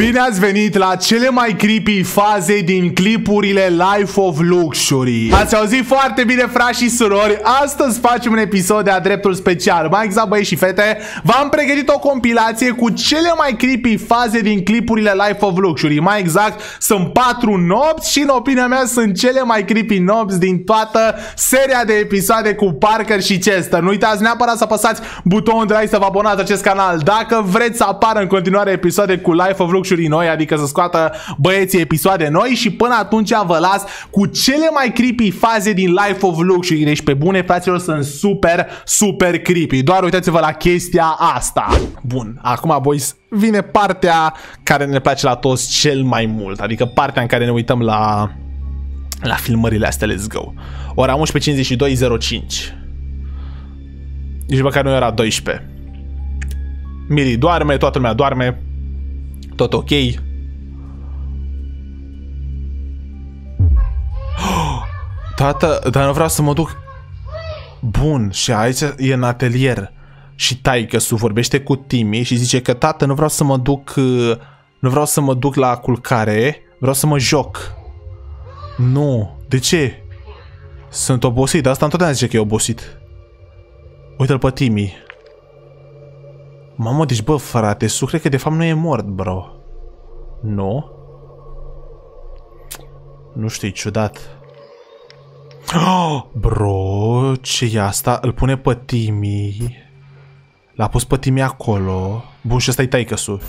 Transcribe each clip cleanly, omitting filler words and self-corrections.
Bine ați venit la cele mai creepy faze din clipurile Life of Luxury. Ați auzit foarte bine, frați și surori. Astăzi facem un episod de-a dreptul special. Mai exact, băieți și fete, v-am pregătit o compilație cu cele mai creepy faze din clipurile Life of Luxury. Mai exact, sunt 4 nopți și în opinia mea sunt cele mai creepy nopți din toată seria de episoade cu Parker și Chester. Nu uitați neapărat să apăsați butonul de like, să vă abonați la acest canal dacă vreți să apară în continuare episoade cu Life of Luxury noi, adică să scoată băieții episoade noi. Și până atunci vă las cu cele mai creepy faze din Life of Luxury. Deci pe bune, fraților, sunt super creepy. Doar uitați-vă la chestia asta. Bun, acum, boys, vine partea care ne place la toți cel mai mult, adică partea în care ne uităm la filmările astea. Let's go. Ora 11:52:05. Nici măcar nu era 12. Miri doarme, toată lumea doarme. Tot ok. Tată, dar nu vreau să mă duc. Bun, și aici e în atelier. Și taică-su vorbește cu Timmy și zice că tată, nu vreau să mă duc. Nu vreau să mă duc la culcare. Vreau să mă joc. Nu, de ce? Sunt obosit, asta întotdeauna zice că e obosit. Uite-l pe Timmy. Mamă, deci bă, frate, Su cred că de fapt nu e mort, bro. Nu? Nu știu, e ciudat. Oh, bro, ce e asta? Îl pune pe Timmy. L-a pus pe Timmy acolo. Bun, și ăsta-i taică-su.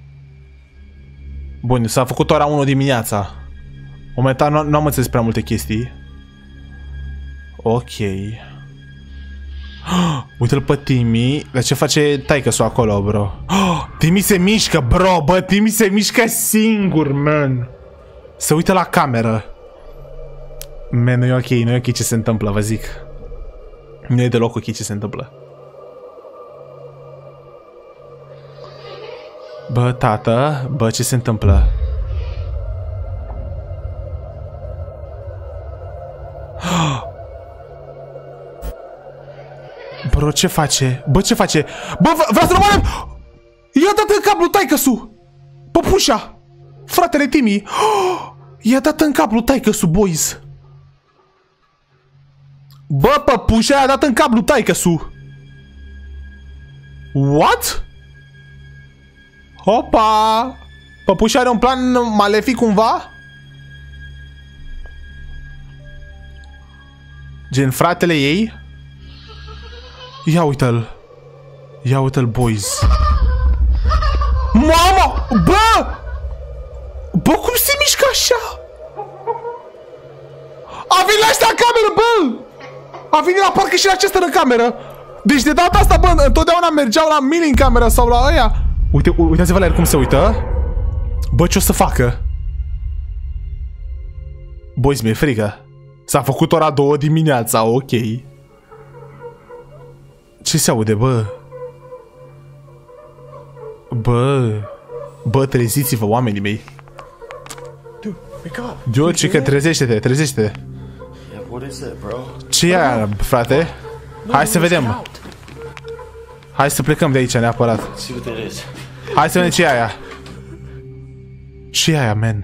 Bun, s-a făcut ora 1 dimineața. Momentan nu am înțeles prea multe chestii. Ok. Uite-l pe Timmy. Dar ce face taică-su acolo, bro? Timmy se mișcă, bro. Bă, Timmy se mișcă singur, man. Se uită la cameră. Man, nu e ok, nu e ok ce se întâmplă, vă zic. Nu e deloc ok ce se întâmplă. Bă, tată, bă, ce se întâmplă? Bro, ce face? Bă, ce face? Bă, vreau să rămânem! I-a dat în cap lui taică-su! Păpușa! Fratele Timmy! I-a dat în cap lui taică-su, boys! Bă, păpușa i-a dat în cap lui taică-su! What? Hopa! Păpușa are un plan malefic cumva? Gen fratele ei? Ia uite-l. Ia uite-l, boys. Mama! Bă! Bă, cum se mișcă așa? A venit la ăștia în cameră, bă! A venit la parcă și la acesta în cameră. Deci de data asta, bă, întotdeauna mergeau la mini în cameră sau la aia. Uitați-vă la el cum se uită. Bă, ce o să facă? Boys, mi-e frică. S-a făcut ora 2 dimineața, ok. Ce se aude, bă? Bă, treziți-vă, oamenii mei. George, că trezește-te, trezește-te. Ce e aia, frate? Hai să vedem. Hai să plecăm de aici neapărat. Hai să vedem ce e aia. Ce e aia, man?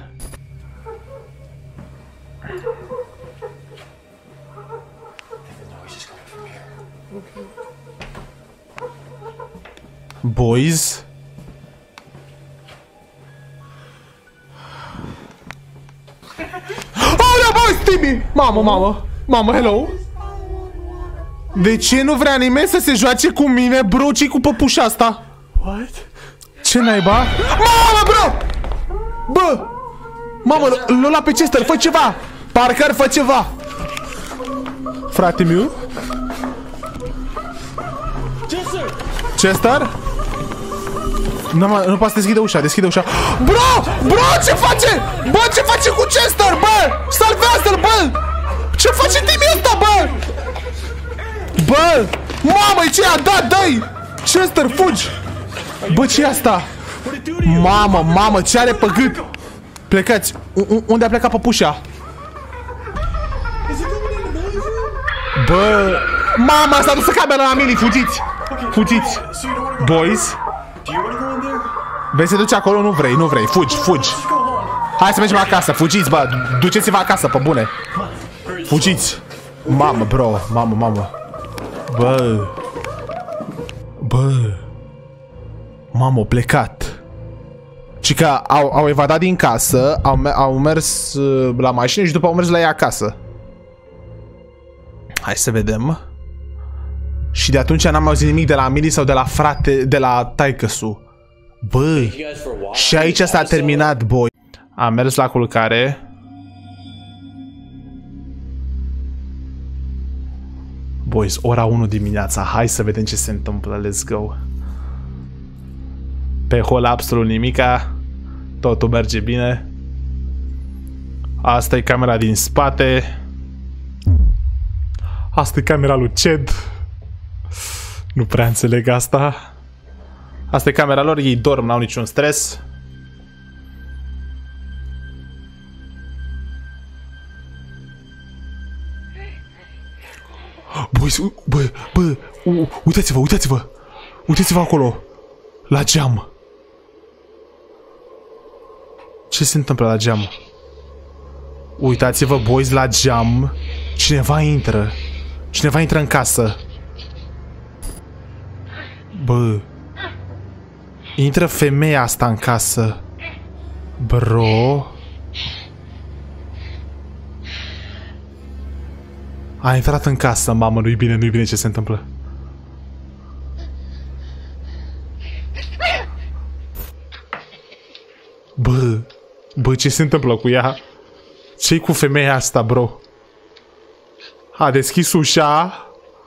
Boys. Oh, boys, Timmy! Mamă, hello. De ce nu vrea nimeni să se joace cu mine, bro? Ce-i cu păpușa asta? What? Ce naiba? Mamă, bro! Bă! Mamă, l-o la pe Chester, fă ceva! Parker, fă ceva! Frate meu? Chester? Nu poate să deschide ușa, deschide ușa. Bro, ce face? Bă, ce face cu Chester, bă? Salvează-l, bă! Ce face Timmy ăsta, bă? Bă, mamă, ce a dat, dă-i! Chester, fugi! Bă, ce e asta? Mamă, ce are pe gât? Plecați, unde a plecat păpușa? Bă, mama, s-a dus în camera la mini, fugiți! Fugiți! Boys? Vei să duci acolo? Nu vrei, nu vrei. Fugi, fugi. Hai să mergem acasă, fugiți, bă. Duceți-vă acasă, pe bune. Fugiți. Mamă, bro, mamă. Bă. Mamă, au plecat. Și că au evadat din casă, au mers la mașină și după au mers la ea acasă. Hai să vedem. Și de atunci n-am auzit nimic de la Mili sau de la frate, de la taică-su. Băi, și aici s-a terminat, boy. Am mers la culcare. Boys, ora 1 dimineața. Hai să vedem ce se întâmplă. Let's go. Pe hol absolut nimica. Totul merge bine. Asta e camera din spate. Asta e camera lui Ced. Nu prea înțeleg asta. Asta e camera lor, ei dorm, n-au niciun stres. Boys, bă, uitați-vă, uitați-vă. Uitați-vă acolo. La geam. Ce se întâmplă la geam? Uitați-vă, boys, la geam. Cineva intră. Cineva intră în casă. Bă. Intră femeia asta în casă. Bro. A intrat în casă, mamă, nu-i bine, nu-i bine ce se întâmplă. Bă, ce se întâmplă cu ea? Ce-i cu femeia asta, bro? A deschis ușa.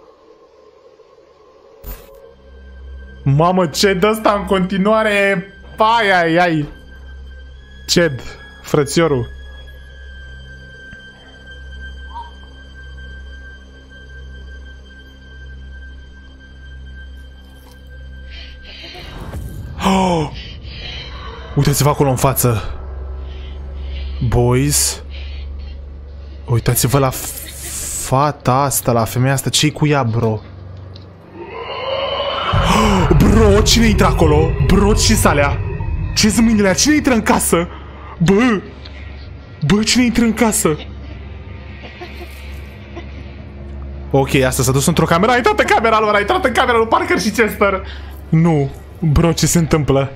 Mamă, Ced ăsta în continuare. Ai. Ced, frățiorul. Oh! Uitați-vă acolo în față. Boys. Uitați-vă la fata asta, la femeia asta. Ce-i cu ea, bro? Bro, cine intră acolo? Bro, ce-s alea? Ce-s mâinile alea? Cine intră în casă? Bă, cine intră în casă? Ok, asta s-a dus într-o cameră. A intrat în camera lor, a intrat în camera lui Parker și Chester. Nu. Bro, ce se întâmplă?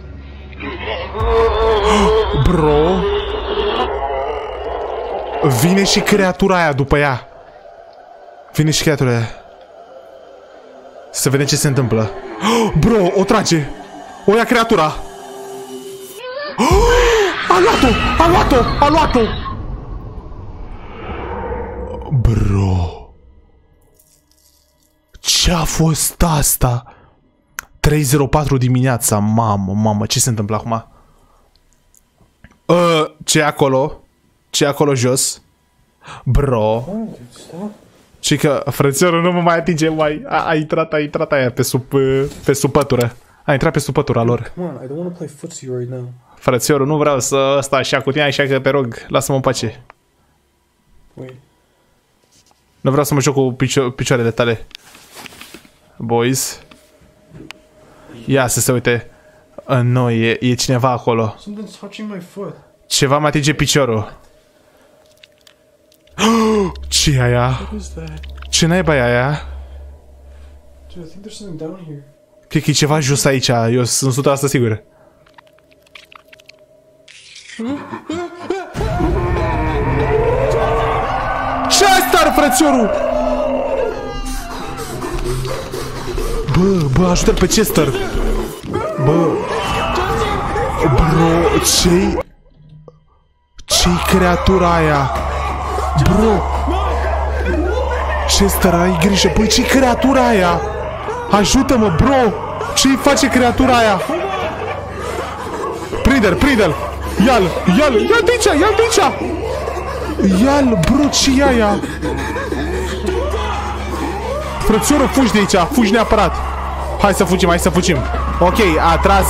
Bro. Vine și creatura aia după ea. Vine și creatura aia. Să vedem ce se întâmplă. Bro, o trage. O ia creatura. A luat-o. Bro. Ce-a fost asta? 3:04 dimineața. Mamă, ce se întâmplă acum? Ce acolo? Ce acolo jos? Bro. Și că frățiorul nu mă mai atinge, mai a intrat aia pe sub pătură. A intrat pe sub pătura lor. Frățiorul, nu vreau să sta așa cu tine, așa că te rog, lasă-mă în pace. Nu vreau să mă joc cu picioarele tale. Boys. Ia să se uite. Nu, e cineva acolo. Ceva mă atinge piciorul. Ce e aia? Ce naiba e aia? Cred că e ceva jos aici, eu sunt 100% sigur. Chester, frățiorul! Bă, ajută-l pe Chester! Bro, ce-i creatura aia? Bro! Chester, ai grijă, băi, ce-i creatura aia? Ajută-mă, bro! Ce-i face creatura aia? Prinde-l! Ia-l de aici! Ia-l, bro, ce-i aia? Frățioră, fugi de aici, fugi neapărat. Hai să fugim. Ok, a tras...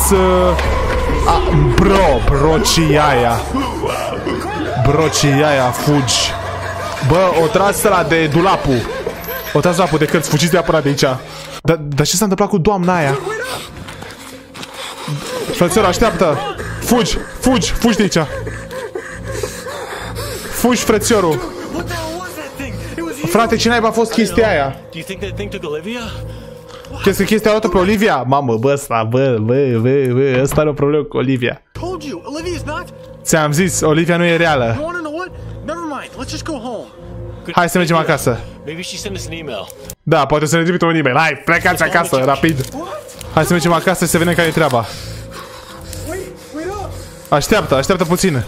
Bro, ce-i aia? Bro, ce-i aia, fugi. Bă, o tras ăla de dulapul. O tras dulapul de cărți, fugiți neapărat de aici. Dar ce s-a întâmplat cu doamna aia? Frățiorul, așteaptă! Fugi! Fugi! Fugi de aici! Fugi, frățiorul! Frate, ce naiba a fost chestia aia? Crezi că chestia a luat-o pe Olivia? Mamă, bă, ăsta, bă, ăsta are o problemă cu Olivia. Ți-am zis, Olivia nu e reală. Hai să mergem acasă. Da, poate să ne trimită un e-mail. Hai, plecați acasă, rapid. Hai să mergem acasă și să vedem care e treaba. Așteaptă, așteaptă puțin.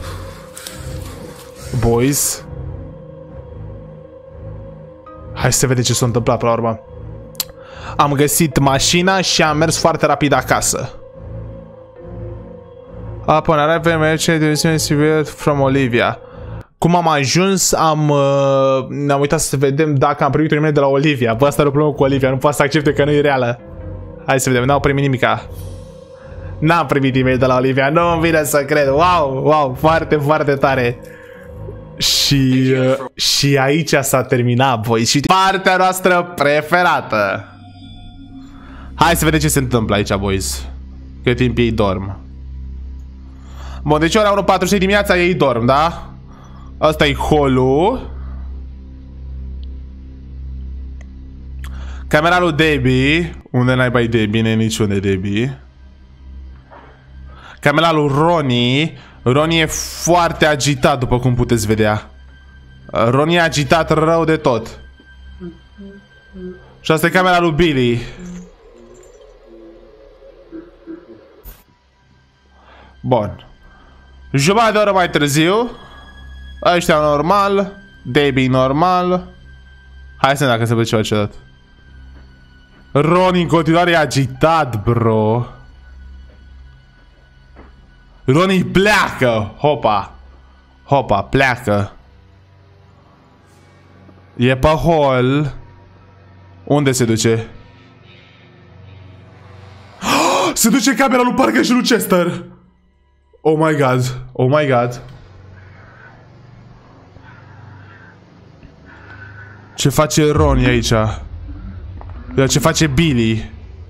Boys. Hai să vedem ce s-a întâmplat până la urmă. Am găsit mașina și am mers foarte rapid acasă. Upon arrival, merchant from Olivia. Cum am ajuns, ne-am uitat să vedem dacă am primit un e-mail de la Olivia. Bă, asta are o problemă cu Olivia, nu poate să accepte că nu e reală. Hai să vedem, n-au primit nimica. N-am primit e-mail de la Olivia, nu-mi vine să cred. Wow, wow, foarte, foarte tare. Și aici s-a terminat, voi. Și partea noastră preferată. Hai să vedem ce se întâmplă aici, boys. Cât timp ei dorm. Bun, deci ora 1:40 dimineața ei dorm, da? Asta e hall-ul. Camera lui Debbie. Unde naiba e Debbie? Nu e niciunde Debbie. Camera lui Ronnie. Ronnie e foarte agitat, după cum puteți vedea. Ronnie e agitat rău de tot. Și asta e camera lui Billy. Bun. Jumătate de oră mai târziu. Ăștia normal. Debbie normal. Hai să vedem dacă se vede ceva ciudat. Ronnie în continuare e agitat, bro. Ronnie pleacă. Hopa. Hopa, pleacă. E pe hall. Unde se duce? Se duce în camera lui Parker și lui Chester. Oh my god. Oh my god. Ce face Ronnie aici? Ce face Billy?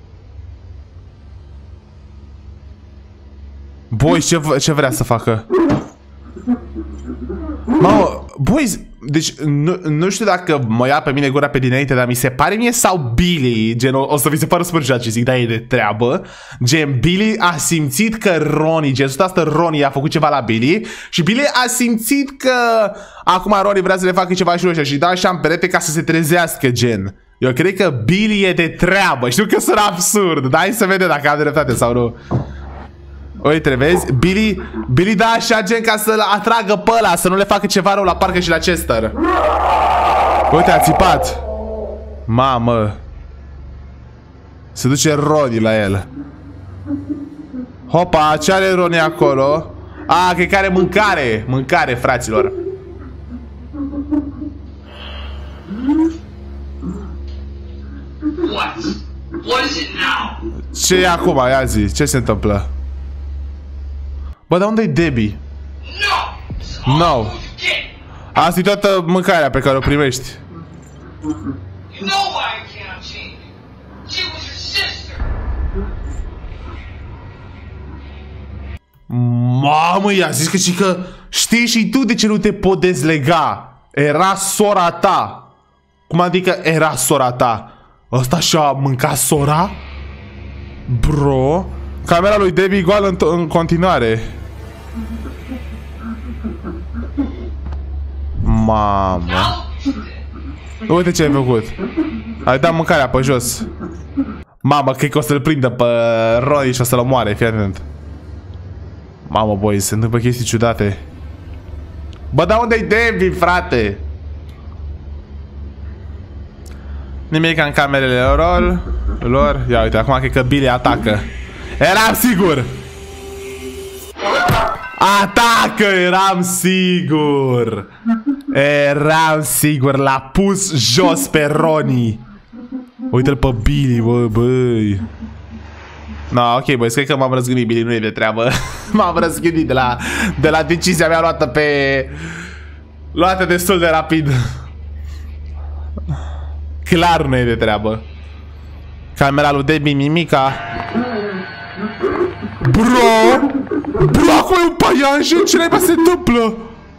Boys, ce vrea să facă? Mamă, boys, deci nu știu dacă mă ia pe mine gura pe dinainte, dar mi se pare mie sau Billy, gen, o să vi se pară super ciudat ce zic, dar e de treabă. Gen, Billy a simțit că Ronnie, gen, asta Ronnie a făcut ceva la Billy și Billy a simțit că acum Ronnie vrea să le facă ceva și lui ăștia și da așa în perete ca să se trezească, gen. Eu cred că Billy e de treabă, știu că sună absurd, dar hai să vedem dacă am dreptate sau nu. Uite, vezi? Billy da așa gen ca să-l atragă pe ăla, să nu le facă ceva rău la Parker și la Chester. Uite, a țipat. Mamă. Se duce Ronnie la el. Hopa, ce are Ronnie acolo? A, cred că are mâncare. Mâncare, fraților. What is it now? Ce e acum? Ia zi, ce se întâmplă? Bă, dar unde-i Debbie? No. Asta e toată mâncarea pe care o primești. Mamă, i-a zis că știi și tu de ce nu te pot dezlega. Era sora ta. Cum adică era sora ta? Ăsta și-a mâncat sora? Bro. Camera lui Debbie goală în continuare. Mamă. Uite ce ai făcut. Ai dat mâncarea pe jos. Mamă, cred că o să-l prindă pe Ronnie și o să-l omoare, fii atent. Mamă, boys, se întâmplă chestii ciudate. Bă, dar unde-i Debbie, frate? Nimic în camerele lor. Ia uite, acum cred că Billy atacă. Eram sigur! Atacă! Eram sigur! Eram sigur! L-a pus jos pe Ronnie. Uite-l pe Billy, băi. No, ok, băi, cred că m-am răzgândit, Billy, nu e de treabă. M-am răzgândit de la decizia mea luată destul de rapid. Clar nu e de treabă. Camera lui Debbie, mimica. Bro! Bro, acolo e un paianjen? Ce naiba se întâmplă?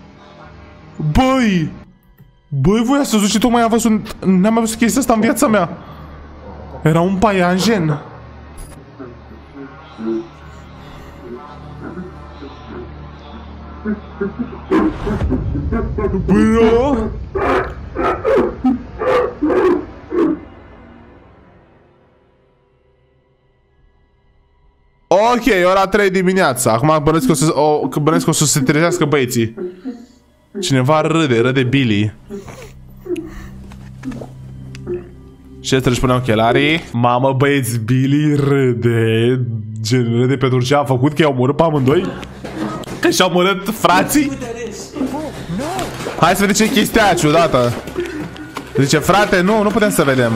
Băi! Băi, voi ați văzut ce tocmai am văzut? N-am mai văzut chestia asta în viața mea. Era un paianjen. Bro! Ok, ora 3 dimineața. Acum bănesc că o să se trezească băieții. Cineva râde Billy. Ce trebuie să punem ochelarii? Mamă, băieți, Billy râde. Gen, râde pentru ce a făcut, că i-au omorât pe amândoi? Că și-au omorât frații? Hai să vedem ce e chestia aia ciudată. Zice, frate, nu putem să vedem.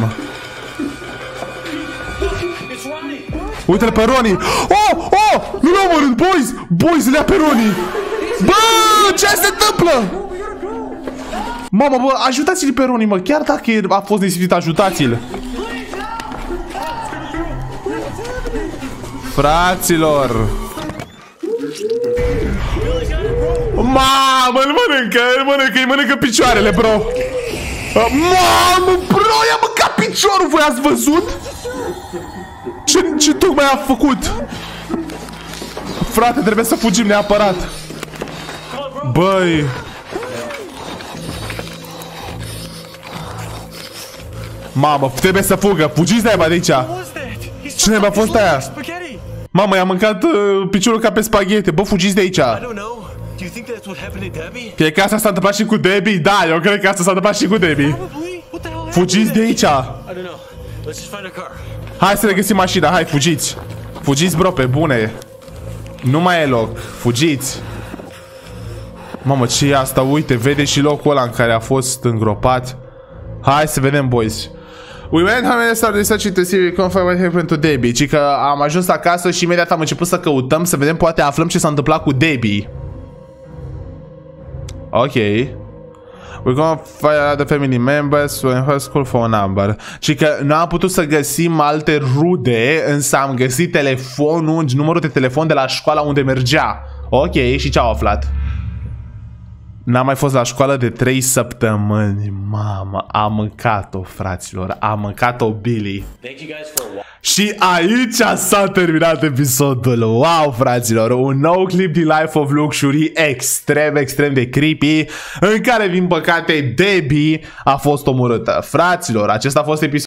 Uite-l pe Ronnie. Oh! Nu l-au omorât, boys! Boys, le-a pe Ronnie. Bă, ce se întâmplă? Mamă, bă, ajutați-l pe Ronnie, mă. Chiar dacă a fost nesimțit, ajutați-l. Fraților. Mamă, îi mănâncă picioarele, bro. Mamă, bro, i-a mâncat piciorul, voi ați văzut? Ce tocmai a făcut? Frate, trebuie să fugim neapărat. Băi. Mamă, trebuie să fugă. Fugiți de aici. Cine a fost aia? Mamă, i-a mâncat piciorul ca pe spaghete. Bă, fugiți de aici. Cred că asta s-a întâmplat și cu Debbie? Da, eu cred că asta s-a întâmplat și cu Debbie. Fugiți de aici. Hai să ne găsim mașina, hai, fugiți. Fugiți, bro, pe bune. Nu mai e loc, fugiți. Mamă, ce e asta? Uite, vede și locul ăla în care a fost îngropat. Hai să vedem, boys. We went home and started researching to see if we can find what happened to Debbie. Ci că am ajuns acasă și imediat am început să căutăm, să vedem, poate aflăm ce s-a întâmplat cu Debbie. Ok. We're gonna find other family members in her school for a number. Și că nu am putut să găsim alte rude, însă am găsit telefonul, numărul de telefon de la școala unde mergea. Ok, și ce au aflat? N-am mai fost la școală de 3 săptămâni. Mamă, am mâncat-o, fraților. Am mâncat-o, Billy. Și aici s-a terminat episodul. Wow, fraților, un nou clip din Life of Luxury extrem de creepy, în care, din păcate, Debbie a fost omorâtă. Fraților, acesta a fost episodul.